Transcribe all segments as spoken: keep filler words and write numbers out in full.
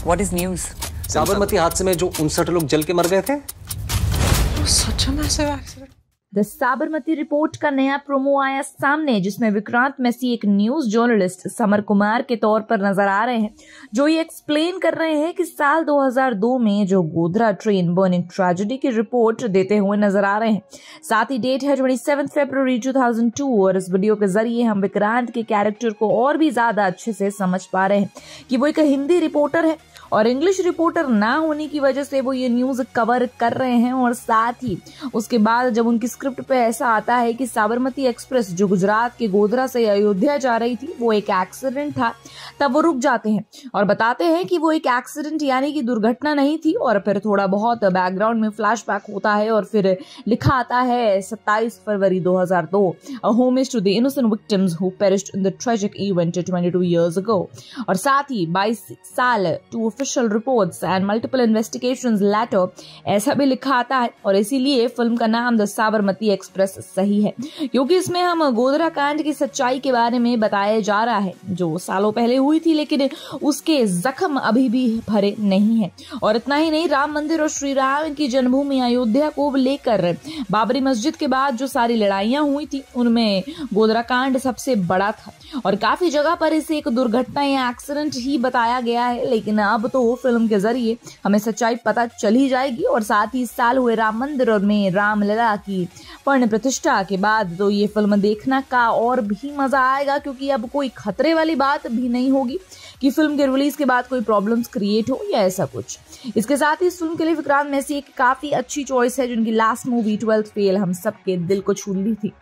What is news? Sabarmati हादसे में जो उनसठ लोग जल के मर गए थे। Such a massive accident. The Sabarmati report का नया प्रोमो आया सामने, जिसमें विक्रांत मैसी एक न्यूज जर्नलिस्ट समर कुमार के तौर पर नजर आ रहे हैं, जो ये एक्सप्लेन कर रहे हैं कि साल दो हज़ार दो में जो गोधरा ट्रेन बर्निंग ट्रेजेडी की रिपोर्ट देते हुए नजर आ रहे हैं। साथ ही डेट है सत्ताईस फरवरी दो हज़ार दो और इस वीडियो के जरिए हम विक्रांत के कैरेक्टर को और भी ज्यादा अच्छे से समझ पा रहे हैं कि वो एक हिंदी रिपोर्टर है और इंग्लिश रिपोर्टर ना होने की वजह से वो ये न्यूज कवर कर रहे हैं। और साथ ही उसके बाद जब उनकी स्क्रिप्ट पे ऐसा आता है कि साबरमती एक्सप्रेस जो गुजरात के गोधरा से अयोध्या जा रही थी वो एक एक्सीडेंट था, तब वो रुक जाते हैं और बताते हैं कि वो एक एक्सीडेंट यानी कि दुर्घटना नहीं थी। और फिर थोड़ा बहुत बैकग्राउंड में फ्लैशबैक होता है और फिर लिखा आता है सत्ताईस फरवरी दो हज़ार दो, a homage to the innocent victims who perished in the tragic event बाईस इयर्स अगो। और साथ ही बाईस साल two official reports and multiple investigations later, ऐसा भी लिखा आता है। और इसीलिए फिल्म का नाम द साबरमती एक्सप्रेस सही है, क्योंकि इसमें हम गोधरा कांड की सच्चाई के बारे में बताया जा रहा है जो सालों पहले हुई थी, लेकिन उसके जख्म अभी भी भरे नहीं है। और इतना ही नहीं, राम मंदिर और श्री राम की जन्मभूमि अयोध्या को लेकर बाबरी मस्जिद के बाद जो सारी लड़ाइयां हुई थी उनमें गोधरा कांड सबसे बड़ा था और काफी जगह पर इसे एक दुर्घटना या एक्सीडेंट ही बताया गया है। लेकिन अब तो फिल्म के जरिए हमें सच्चाई पता चल ही जाएगी। और साथ ही इस साल हुए राम मंदिर और में रामलला की पर्ण प्रतिष्ठा के बाद तो ये फिल्म देखना का और भी मजा आएगा, क्योंकि अब कोई खतरे वाली बात भी नहीं होगी कि फिल्म के रिलीज के बाद कोई प्रॉब्लम्स क्रिएट हो या ऐसा कुछ। इसके साथ ही इस फिल्म के लिए विक्रांत मैसी एक काफी अच्छी चॉइस है, जिनकी लास्ट मूवी ट्वेल्थ फेल हम सबके दिल को छू ली थी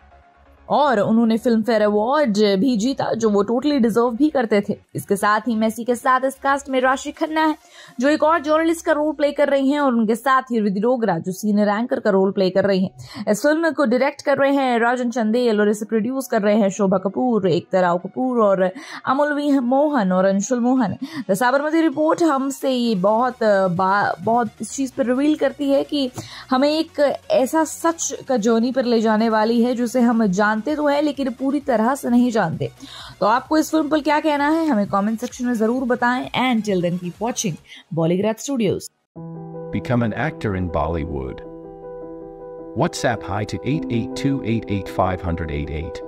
और उन्होंने फिल्म फेयर अवार्ड भी जीता, जो वो टोटली डिजर्व भी करते थे। इसके साथ ही मैसी के साथ इस कास्ट में राशि खन्ना है जो एक और जर्नलिस्ट का रोल प्ले कर रही हैं, और उनके साथ ही विधि डोगरा जो सीनियर एंकर का रोल प्ले कर रही हैं। इस फिल्म को डायरेक्ट कर रहे हैं राजन चंदेल और इसे प्रोड्यूस कर रहे हैं शोभा कपूर, एकता राव कपूर और अमूल्वी मोहन और अंशुल मोहन। द साबरमती रिपोर्ट हमसे ये बहुत बहुत इस चीज पर रिवील करती है कि हमें एक ऐसा सच का जर्नी पर ले जाने वाली है जिसे हम जानते तो है लेकिन पूरी तरह से नहीं जानते। तो आपको इस फिल्म पर क्या कहना है हमें कमेंट सेक्शन में जरूर बताएं। And till then keep watching Bollygrad Studios. Become an actor in Bollywood. WhatsApp hi to eight eight two eight eight five zero zero eight eight.